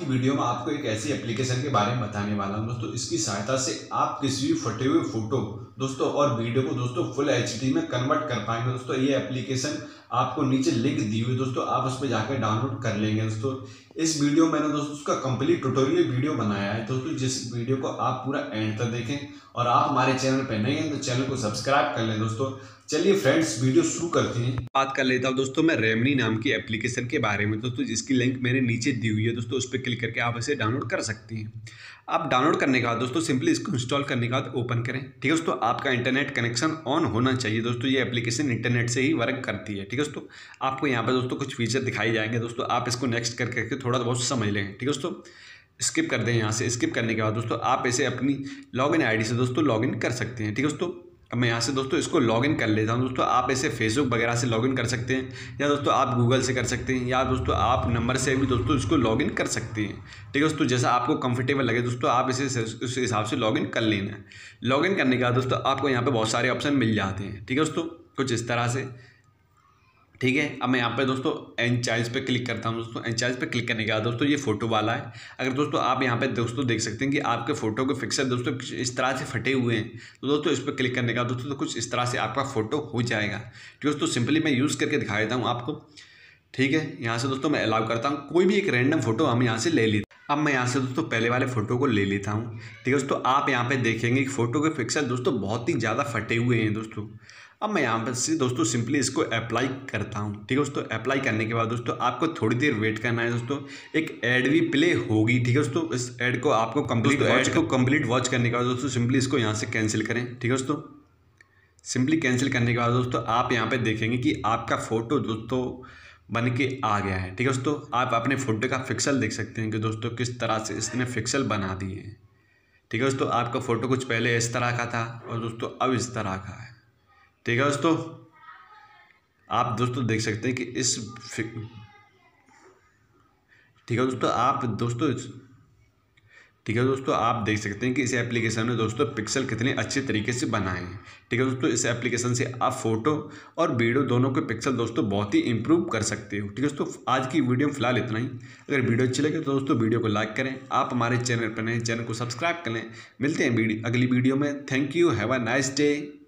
Video में आपको एक ऐसी एप्लीकेशन के बारे में बताने वाला हूं दोस्तों। इसकी सहायता से आप किसी भी फटे हुए फोटो दोस्तों और वीडियो को दोस्तों फुल एचडी में कन्वर्ट कर पाएंगे दोस्तों। ये एप्लीकेशन आपको नीचे लिंक दी हुई दोस्तों, आप उस पर जाकर डाउनलोड कर लेंगे दोस्तों। इस वीडियो में मैंने दोस्तों उसका कंप्लीट ट्यूटोरियल वीडियो बनाया है दोस्तों, जिस वीडियो को आप पूरा एंड तक देखें। और आप हमारे चैनल पर नए हैं तो चैनल को सब्सक्राइब कर लें दोस्तों। चलिए फ्रेंड्स, वीडियो शुरू करते हैं। बात कर लेता हूं दोस्तों मैं रेमनी नाम की एप्लीकेशन के बारे में दोस्तों, जिसकी लिंक मैंने नीचे दी हुई है दोस्तों। उस पर क्लिक करके आप इसे डाउनलोड कर सकती हैं। आप डाउनलोड करने के बाद दोस्तों सिंपली इसको इंस्टॉल करने के बाद ओपन करें। ठीक है दोस्तों, आपका इंटरनेट कनेक्शन ऑन होना चाहिए दोस्तों। ये एप्लीकेशन इंटरनेट से ही वर्क करती है। ठीक है दोस्तों, आपको यहाँ पर दोस्तों कुछ फीचर दिखाई जाएंगे दोस्तों, आप इसको नेक्स्ट करके थोड़ा बहुत समझ लें। ठीक है दोस्तों, स्किप कर दें। यहाँ से स्किप करने के बाद दोस्तों आप इसे अपनी लॉगिन आईडी से दोस्तों लॉगिन कर सकते हैं। ठीक है दोस्तों, अब मैं यहाँ से दोस्तों इसको लॉगिन कर लेता हूँ दोस्तों। आप इसे फेसबुक वगैरह से लॉगिन कर सकते हैं, या दोस्तों आप गूगल से कर सकते हैं, या दोस्तों आप नंबर से भी दोस्तों इसको लॉगिन कर सकते हैं। ठीक है दोस्तों, जैसा आपको कंफर्टेबल लगे दोस्तों आप इसे उस हिसाब से लॉगिन कर लेना है। लॉगिन करने के बाद दोस्तों आपको यहाँ पर बहुत सारे ऑप्शन मिल जाते हैं। ठीक है दोस्तों, कुछ इस तरह से। ठीक है, अब मैं यहाँ पे दोस्तों एनचार्ज पे क्लिक करता हूँ दोस्तों। एनचार्ज पे क्लिक करने के बाद दोस्तों ये फोटो वाला है। अगर दोस्तों आप यहाँ पे दोस्तों देख सकते हैं कि आपके फोटो के पिक्सल दोस्तों इस तरह से फटे हुए हैं, तो दोस्तों इस पर क्लिक करने के बाद दोस्तों तो कुछ इस तरह से आपका फोटो हो जाएगा। ठीक है दोस्तों, सिंपली मैं यूज़ करके दिखा देता हूँ आपको। ठीक है, यहाँ से दोस्तों मैं अलाउ करता हूँ, कोई भी एक रैंडम फोटो हम यहाँ से ले लेते हैं। अब मैं यहाँ से दोस्तों पहले वाले फोटो को ले लेता हूँ। ठीक है दोस्तों, आप यहाँ पे देखेंगे कि फोटो के पिक्सल दोस्तों बहुत ही ज़्यादा फटे हुए हैं दोस्तों। अब मैं यहाँ पर से दोस्तों सिंपली इसको अप्लाई करता हूँ। ठीक है दोस्तों, अप्लाई करने के बाद दोस्तों आपको थोड़ी देर वेट करना है दोस्तों। एक ऐड भी प्ले होगी। ठीक है दोस्तों, इस ऐड को आपको कंप्लीट वॉच करने के बाद दोस्तों सिंपली इसको यहाँ से कैंसिल करें। ठीक है दोस्तों, सिंपली कैंसिल करने के बाद दोस्तों आप यहाँ पे देखेंगे कि आपका फ़ोटो दोस्तों बन के आ गया है। ठीक है दोस्तों, आप अपने फ़ोटो का पिक्सल देख सकते हैं कि दोस्तों किस तरह से इसने पिक्सल बना दिए हैं। ठीक है दोस्तों, आपका फ़ोटो कुछ पहले इस तरह का था और दोस्तों अब इस तरह का है। ठीक है दोस्तों, आप दोस्तों देख सकते हैं कि ठीक है दोस्तों, आप देख सकते हैं कि इस एप्लीकेशन में दोस्तों पिक्सल कितने अच्छे तरीके से बनाए हैं। ठीक है दोस्तों, इस एप्लीकेशन से आप फोटो और वीडियो दोनों के पिक्सल दोस्तों बहुत ही इंप्रूव कर सकते हो। ठीक है दोस्तों, आज की वीडियो में फिलहाल इतना ही। अगर वीडियो अच्छी लगे तो दोस्तों वीडियो को लाइक करें। आप हमारे चैनल पर नए, चैनल को सब्सक्राइब कर लें। मिलते हैं अगली वीडियो में। Thank you, have a nice day.